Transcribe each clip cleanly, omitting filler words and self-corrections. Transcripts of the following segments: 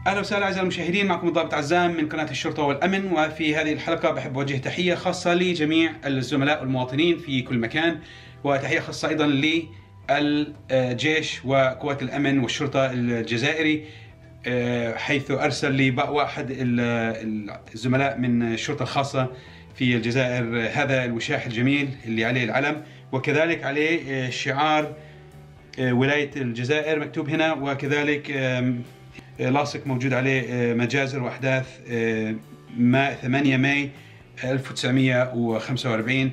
اهلا وسهلا اعزائي المشاهدين، معكم الضابط عزام من قناه الشرطه والامن. وفي هذه الحلقه بحب اوجه تحيه خاصه لجميع الزملاء والمواطنين في كل مكان، وتحيه خاصه ايضا للجيش وقوات الامن والشرطه الجزائري، حيث ارسل لي واحد الزملاء من الشرطه الخاصه في الجزائر هذا الوشاح الجميل اللي عليه العلم، وكذلك عليه شعار ولايه الجزائر مكتوب هنا، وكذلك لاصق موجود عليه مجازر واحداث 8 ماي 1945.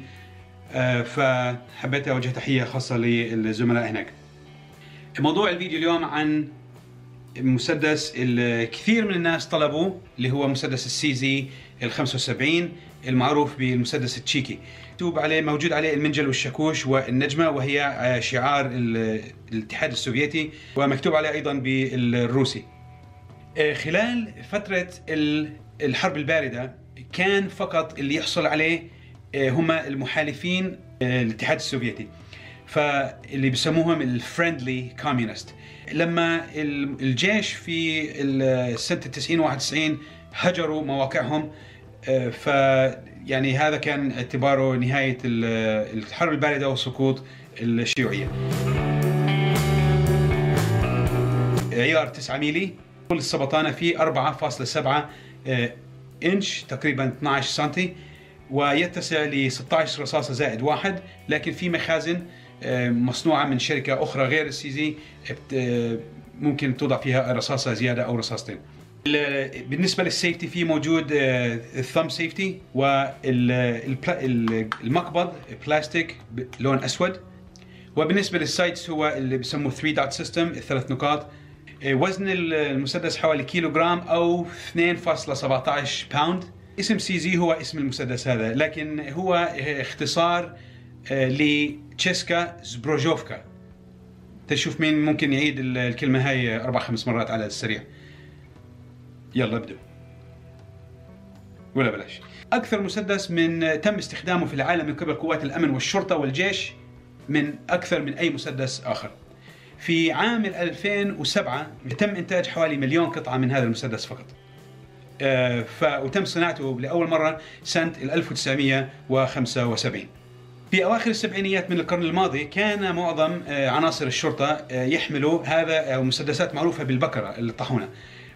فحبيت اوجه تحيه خاصه للزملاء هناك. موضوع الفيديو اليوم عن مسدس الكثير من الناس طلبوا، اللي هو مسدس السي زي ال75 المعروف بالمسدس التشيكي. مكتوب عليه، موجود عليه المنجل والشاكوش والنجمه، وهي شعار الاتحاد السوفيتي، ومكتوب عليه ايضا بالروسي. خلال فترة الحرب الباردة كان فقط اللي يحصل عليه هم المحالفين الاتحاد السوفيتي، فاللي بسموهم الفريندلي كوميونست. لما الجيش في سنة 90 91 هجروا مواقعهم، يعني هذا كان اعتباره نهاية الحرب الباردة وسقوط الشيوعية. عيار 9 ميلي، طول السبطانة فيه 4.7 إنش، تقريبا 12 سنتي، ويتسع ل 16 رصاصة زائد واحد. لكن في مخازن مصنوعة من شركة أخرى غير السي زي ممكن توضع فيها رصاصة زيادة أو رصاصتين. بالنسبة للسيفتي في موجود الثumb سيفتي، والمقبض بلاستيك لون أسود. وبالنسبة للسايتس هو اللي بيسموه 3 دوت سيستم، الثلاث نقاط. وزن المسدس حوالي كيلوغرام أو 2.17 باوند. اسم سي زي هو اسم المسدس هذا، لكن هو اختصار لتشيسكا زبروجوفكا. تشوف مين ممكن يعيد الكلمة هاي 4-5 مرات على السريع. يلا ابدأ ولا بلاش. أكثر مسدس تم استخدامه في العالم من قبل قوات الأمن والشرطة والجيش من أكثر من أي مسدس آخر. في عام 2007 تم إنتاج حوالي 1,000,000 قطعة من هذا المسدس فقط، وتم صناعته لأول مرة سنة 1975. في أواخر السبعينيات من القرن الماضي كان معظم عناصر الشرطة يحملوا هذا مسدسات معروفة بالبكرة الطاحونة،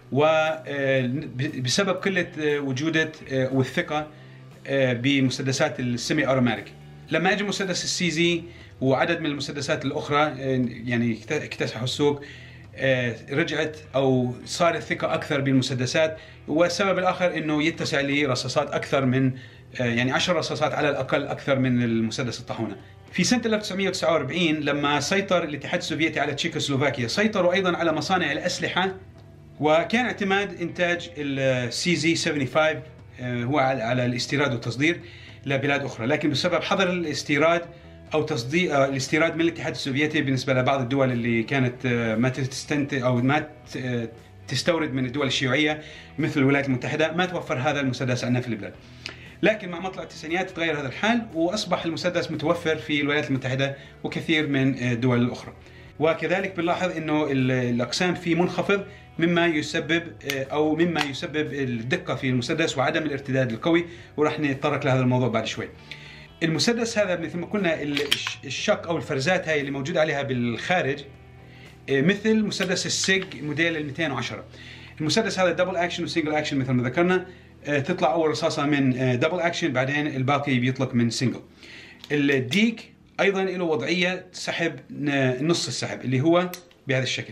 وبسبب قلة وجودة والثقة بمسدسات السيمي أوتوماتيك. لما اجى مسدس السي زي وعدد من المسدسات الأخرى يعني اكتسحوا السوق، رجعت أو صار الثقة أكثر بالمسدسات. والسبب الآخر إنه يتسع لرصاصات أكثر من يعني 10 رصاصات على الأقل أكثر من المسدس الطاحونة. في سنة 1949 لما سيطر الاتحاد السوفيتي على تشيكوسلوفاكيا، سيطروا أيضا على مصانع الأسلحة، وكان اعتماد إنتاج السي زي 75 هو على الاستيراد والتصدير لبلاد أخرى. لكن بسبب حظر الاستيراد أو تصدير الاستيراد من الاتحاد السوفيتي بالنسبة لبعض الدول اللي كانت ما تستنتج أو ما تستورد من الدول الشيوعية مثل الولايات المتحدة، ما توفر هذا المسدس عندنا في البلاد. لكن مع مطلع التسعينيات تغير هذا الحال، وأصبح المسدس متوفر في الولايات المتحدة وكثير من الدول الأخرى. وكذلك بنلاحظ إنه الأقسام فيه منخفض، مما يسبب الدقة في المسدس وعدم الارتداد القوي، وراح نتطرق لهذا الموضوع بعد شوي. المسدس هذا مثل ما قلنا الشق او الفرزات هاي اللي موجود عليها بالخارج مثل مسدس السيج موديل ال 210. المسدس هذا دبل اكشن وسنجل اكشن مثل ما ذكرنا، تطلع اول رصاصه من دبل اكشن، بعدين الباقي بيطلق من سنجل. الديك ايضا له وضعيه سحب نص السحب اللي هو بهذا الشكل.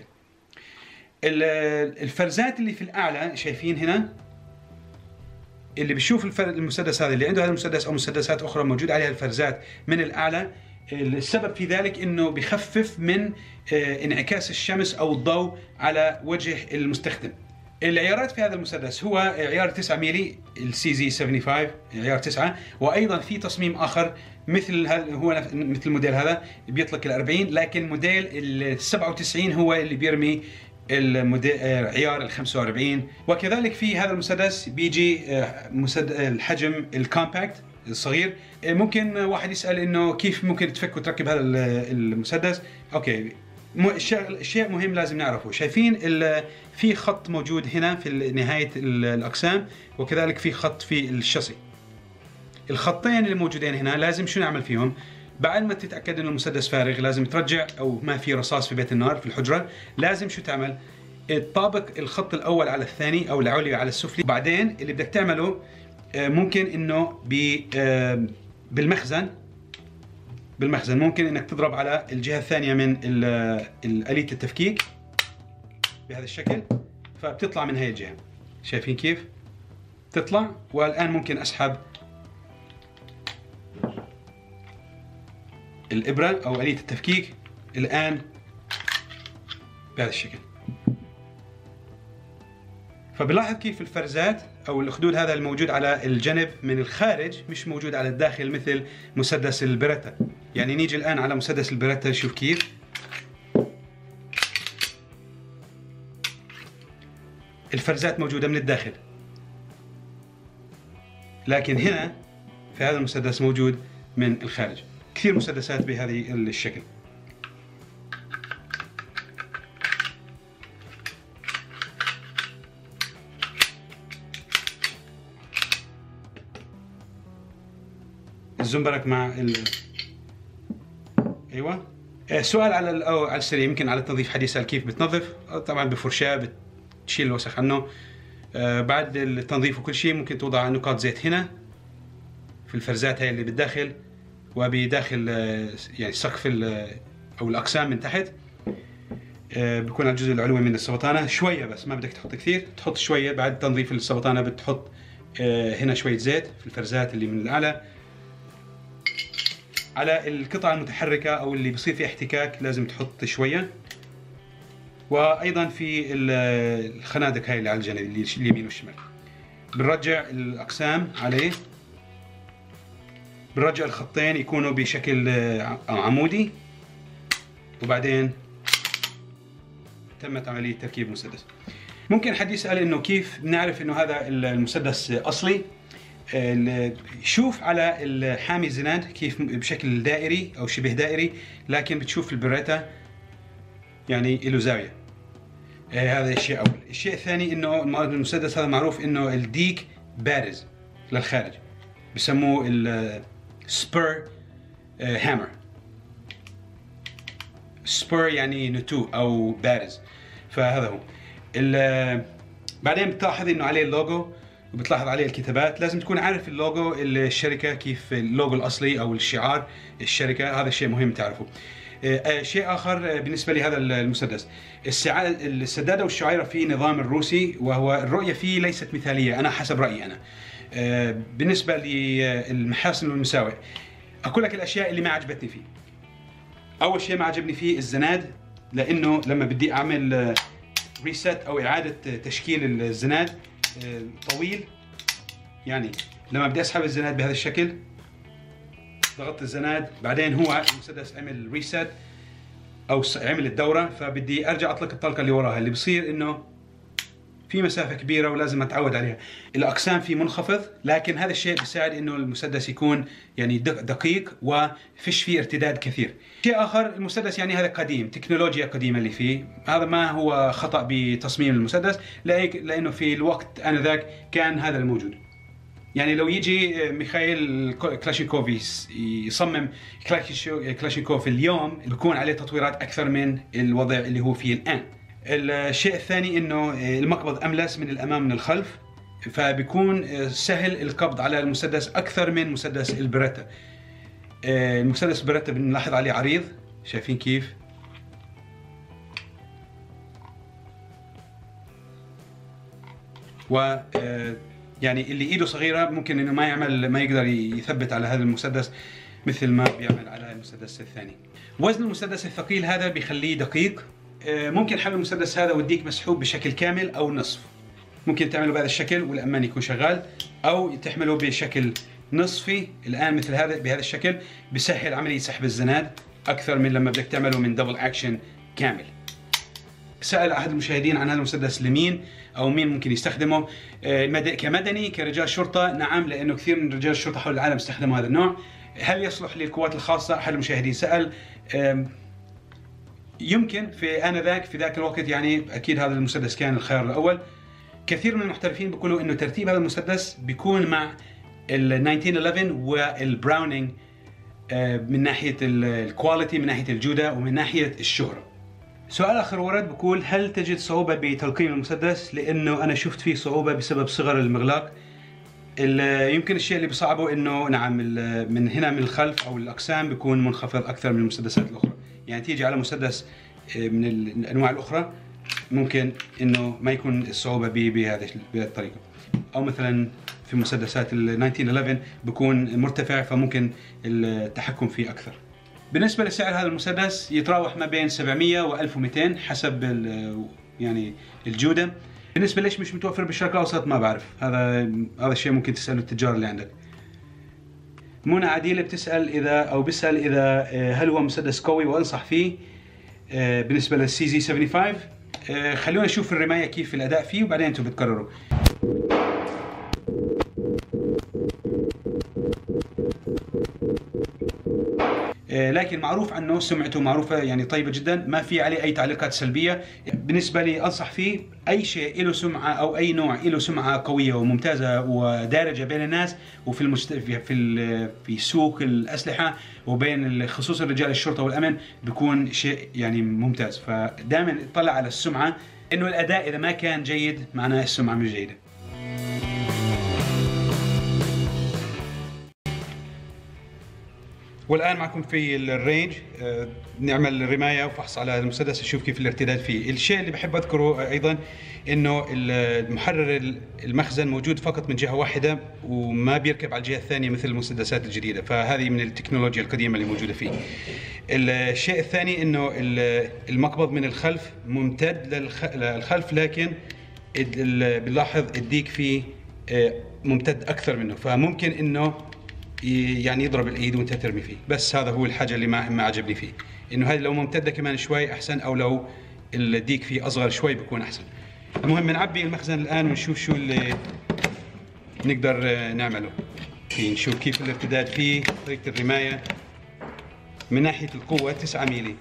الفرزات اللي في الاعلى شايفين هنا، اللي بيشوف المسدس هذا اللي عنده هذا المسدس او مسدسات اخرى موجود عليها الفرزات من الاعلى، السبب في ذلك انه بخفف من انعكاس الشمس او الضوء على وجه المستخدم. العيارات في هذا المسدس هو عيار 9 ميلي السي زي 75 عيار 9، وايضا في تصميم اخر مثل هو مثل الموديل هذا بيطلق ال40، لكن موديل ال 97 هو اللي بيرمي عيار ال 45. وكذلك في هذا المسدس بيجي الحجم الكومباكت الصغير. ممكن واحد يسأل انه كيف ممكن تفك وتركب هذا المسدس. اوكي، شيء مهم لازم نعرفه. شايفين في خط موجود هنا في نهاية الأقسام، وكذلك في خط في الشاسي. الخطين اللي موجودين هنا لازم شو نعمل فيهم؟ بعد ما تتأكد إنه المسدس فارغ لازم ترجع، أو ما في رصاص في بيت النار في الحجرة، لازم شو تعمل؟ تطابق الخط الأول على الثاني أو العلوي على السفلي. بعدين اللي بدك تعمله ممكن إنه بالمخزن ممكن إنك تضرب على الجهة الثانية من آلية التفكيك بهذا الشكل، فبتطلع من هاي الجهة. شايفين كيف؟ تطلع. والآن ممكن أسحب الإبرة أو آلية التفكيك الآن بهذا الشكل. فبلاحظ كيف الفرزات أو الأخدود هذا الموجود على الجنب من الخارج مش موجود على الداخل مثل مسدس البريتا. يعني نيجي الآن على مسدس البريتا نشوف كيف الفرزات موجودة من الداخل، لكن هنا في هذا المسدس موجود من الخارج. كثير مسدسات بهذه الشكل. الزنبرك مع ايوه. سؤال على السريع، يمكن على التنظيف حد يسأل كيف بتنظف. طبعا بفرشاة بتشيل الوسخ عنه. بعد التنظيف وكل شيء ممكن توضع نقاط زيت هنا في الفرزات هاي اللي بالداخل وبداخل يعني سقف او الاقسام من تحت. بيكون على الجزء العلوي من السبطانه شويه بس، ما بدك تحط كثير، تحط شويه. بعد تنظيف السبطانه بتحط هنا شويه زيت في الفرزات اللي من الاعلى. على القطع المتحركه او اللي بصير فيها احتكاك لازم تحط شويه. وايضا في الخنادق هاي اللي على الجانب اللي اليمين والشمال بنرجع الاقسام عليه. بنرجع الخطين يكونوا بشكل عمودي، وبعدين تمت عملية تركيب المسدس. ممكن حد يسأل انه كيف بنعرف انه هذا المسدس اصلي. شوف على الحامي الزناد كيف بشكل دائري او شبه دائري، لكن بتشوف البريتا يعني له زاوية. هذا الشيء اول. الشيء الثاني انه المسدس هذا معروف انه الديك بارز للخارج، بسموه السبير هامر. سبير يعني نتوء او بارز، فهذا هو. بعدين بتلاحظ انه عليه اللوجو وبتلاحظ عليه الكتابات. لازم تكون عارف اللوجو الشركة، كيف اللوجو الاصلي او الشعار الشركة. هذا الشيء مهم تعرفه. شيء اخر بالنسبه لهذا المسدس، السداده والشعيره في نظام الروسي، وهو الرؤيه فيه ليست مثاليه انا حسب رايي انا. بالنسبه للمحاسن والمساوئ، اقول لك الاشياء اللي ما عجبتني فيه. اول شيء ما عجبني فيه الزناد، لانه لما بدي اعمل ريست او اعاده تشكيل الزناد طويل. يعني لما بدي اسحب الزناد بهذا الشكل، ضغطت الزناد، بعدين هو المسدس عمل ريست او عمل الدوره، فبدي ارجع اطلق الطلقه اللي وراها. اللي بصير انه في مسافه كبيره ولازم اتعود عليها. الاقسام فيه منخفض، لكن هذا الشيء بيساعد انه المسدس يكون يعني دقيق وفيش فيه ارتداد كثير. شيء اخر، المسدس يعني هذا قديم، تكنولوجيا قديمه اللي فيه. هذا ما هو خطا بتصميم المسدس، لانه في الوقت انذاك كان هذا الموجود. يعني لو يجي ميخائيل كلاشينكوف يصمم كلاشينكوف اليوم، بيكون عليه تطويرات اكثر من الوضع اللي هو فيه الان. الشيء الثاني انه المقبض املس من الامام من الخلف، فبيكون سهل القبض على المسدس اكثر من مسدس البريتا. المسدس البريتا بنلاحظ عليه عريض، شايفين كيف؟ و يعني اللي ايده صغيره ممكن انه ما يقدر يثبت على هذا المسدس مثل ما بيعمل على المسدس الثاني. وزن المسدس الثقيل هذا بيخليه دقيق. ممكن حمل المسدس هذا وديك مسحوب بشكل كامل او نصف. ممكن تعمله بهذا الشكل والامان يكون شغال، او تحمله بشكل نصفي الان مثل هذا بهذا الشكل. بسهل عمليه سحب الزناد اكثر من لما بدك تعمله من دبل اكشن كامل. سأل أحد المشاهدين عن هذا المسدس لمين أو مين ممكن يستخدمه. كمدني كرجال شرطة نعم، لأنه كثير من رجال الشرطة حول العالم استخدموا هذا النوع. هل يصلح للقوات الخاصة؟ أحد المشاهدين سأل. يمكن في ذاك الوقت يعني اكيد هذا المسدس كان الخيار الاول. كثير من المحترفين بيقولوا انه ترتيب هذا المسدس بيكون مع ال 1911 والبراونينج من ناحيه الكواليتي، من ناحيه الجوده، ومن ناحيه الشهره. سؤال اخر ورد بقول: هل تجد صعوبه بتلقيم المسدس؟ لانه انا شفت فيه صعوبه بسبب صغر المغلاق. يمكن الشيء اللي بصعبه انه نعم من هنا من الخلف او الاقسام بيكون منخفض اكثر من المسدسات الاخرى. يعني تيجي على مسدس من الانواع الاخرى ممكن انه ما يكون الصعوبه بهذه الطريقه، او مثلا في مسدسات ال 1911 بيكون مرتفع فممكن التحكم فيه اكثر. بالنسبه لسعر هذا المسدس يتراوح ما بين 700 و 1200 حسب يعني الجوده. بالنسبه ليش مش متوفر بالشرق الاوسط ما بعرف، هذا الشيء ممكن تساله التجار اللي عندك. منى عديله بيسال اذا هل هو مسدس قوي وانصح فيه بالنسبه للسي زي 75. خلونا نشوف الرمايه كيف الاداء فيه وبعدين انتم بتقرروا. لكن معروف عنه، سمعته معروفه يعني طيبه جدا، ما في عليه اي تعليقات سلبيه. بالنسبه لي انصح فيه اي شيء له سمعه او اي نوع له سمعه قويه وممتازه ودارجه بين الناس وفي في سوق الاسلحه وبين خصوصا رجال الشرطه والامن بيكون شيء يعني ممتاز. فدائما اطلع على السمعه، انه الاداء اذا ما كان جيد معناه السمعه مش جيده. والآن معكم في الرينج نعمل رماية وفحص على المسدس نشوف كيف الارتداد فيه. الشيء اللي بحب أذكره أيضا إنه المحرر المخزن موجود فقط من جهة واحدة وما بيركب على الجهة الثانية مثل المسدسات الجديدة، فهذه من التكنولوجيا القديمة اللي موجودة فيه. الشيء الثاني إنه المقبض من الخلف ممتد للخلف، لكن بنلاحظ الديك فيه ممتد أكثر منه، فممكن إنه يعني يضرب الايد وانت ترمي فيه. بس هذا هو الحاجه اللي ما عجبني فيه، انه هذه لو ممتده كمان شوي احسن، او لو الديك فيه اصغر شوي بيكون احسن. المهم نعبي المخزن الان ونشوف شو اللي نقدر نعمله فيه، نشوف كيف الارتداد فيه، طريقه الرمايه. من ناحيه القوه 9 ميلي،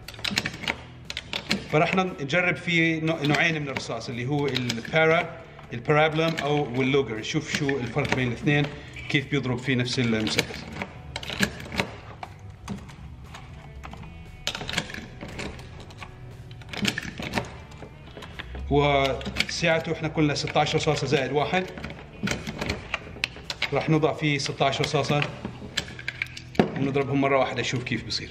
فراح نجرب فيه نوعين من الرصاص اللي هو البارابلم او اللوجر، نشوف شو الفرق بين الاثنين كيف بيضرب في نفس المسدس. وسعته احنا قلنا 16 رصاصة زائد 1، راح نضع فيه 16 رصاصة ونضربهم مرة واحدة نشوف كيف بصير.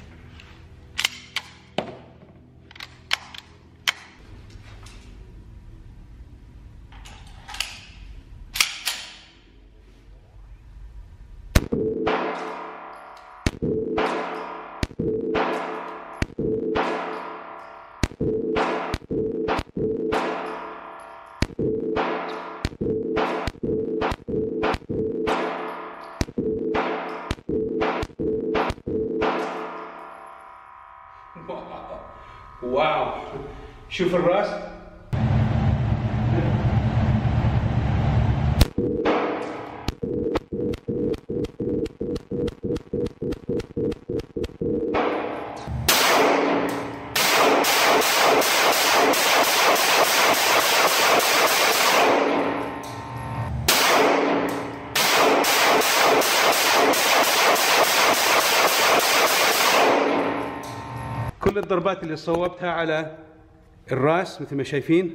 واو، شوف الراس. كل الضربات اللي صوبتها على الراس مثل ما شايفين،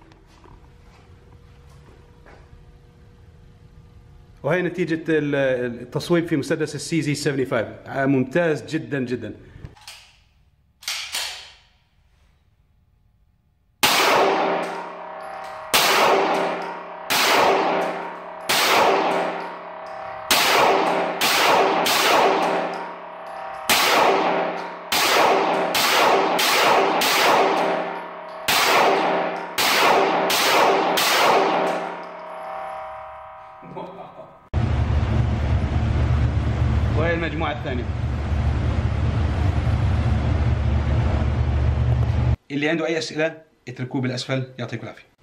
وهي نتيجة التصويب في مسدس السي زي 75. ممتاز جدا جدا. وهي المجموعة الثانية. اللي عنده أي أسئلة اتركوه بالأسفل. يعطيكم العافية.